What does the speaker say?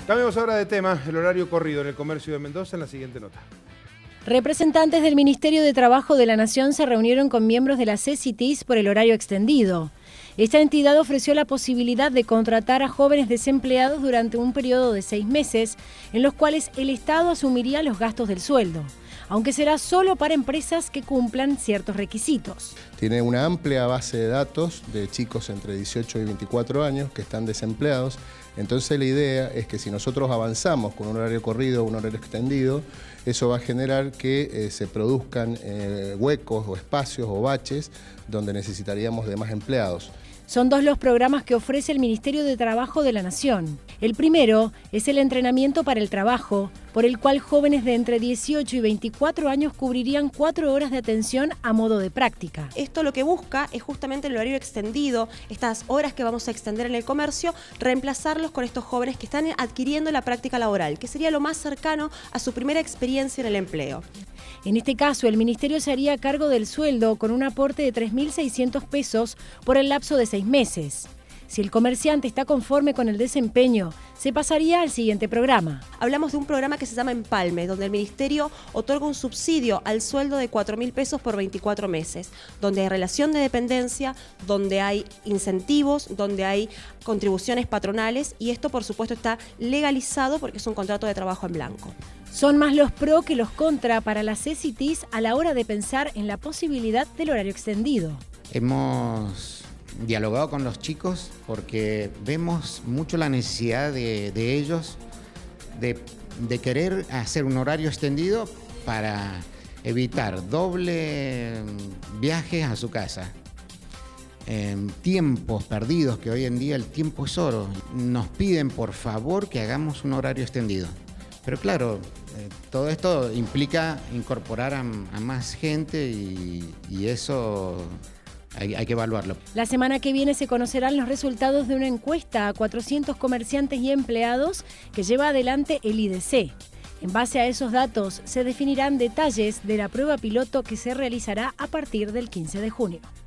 Cambiamos ahora de tema, el horario corrido en el comercio de Mendoza en la siguiente nota. Representantes del Ministerio de Trabajo de la Nación se reunieron con miembros de la CECITIS por el horario extendido. Esta entidad ofreció la posibilidad de contratar a jóvenes desempleados durante un periodo de 6 meses, en los cuales el Estado asumiría los gastos del sueldo, aunque será solo para empresas que cumplan ciertos requisitos. Tiene una amplia base de datos de chicos entre 18 y 24 años que están desempleados. Entonces la idea es que si nosotros avanzamos con un horario corrido o un horario extendido, eso va a generar que se produzcan huecos o espacios o baches donde necesitaríamos de más empleados. Son 2 los programas que ofrece el Ministerio de Trabajo de la Nación. El primero es el entrenamiento para el trabajo, por el cual jóvenes de entre 18 y 24 años cubrirían 4 horas de atención a modo de práctica. Esto lo que busca es justamente el horario extendido, estas horas que vamos a extender en el comercio, reemplazarlos con estos jóvenes que están adquiriendo la práctica laboral, que sería lo más cercano a su primera experiencia en el empleo. En este caso, el Ministerio se haría cargo del sueldo con un aporte de 3.600 pesos por el lapso de 6 meses. Si el comerciante está conforme con el desempeño, se pasaría al siguiente programa. Hablamos de un programa que se llama Empalme, donde el Ministerio otorga un subsidio al sueldo de 4.000 pesos por 24 meses, donde hay relación de dependencia, donde hay incentivos, donde hay contribuciones patronales y esto por supuesto está legalizado porque es un contrato de trabajo en blanco. Son más los pro que los contra para la CECITIS a la hora de pensar en la posibilidad del horario extendido. Hemos dialogado con los chicos porque vemos mucho la necesidad de ellos de querer hacer un horario extendido para evitar doble viajes a su casa. Tiempos perdidos, que hoy en día el tiempo es oro. Nos piden por favor que hagamos un horario extendido. Pero claro, todo esto implica incorporar a más gente y eso hay que evaluarlo. La semana que viene se conocerán los resultados de una encuesta a 400 comerciantes y empleados que lleva adelante el IDC. En base a esos datos se definirán detalles de la prueba piloto que se realizará a partir del 15 de junio.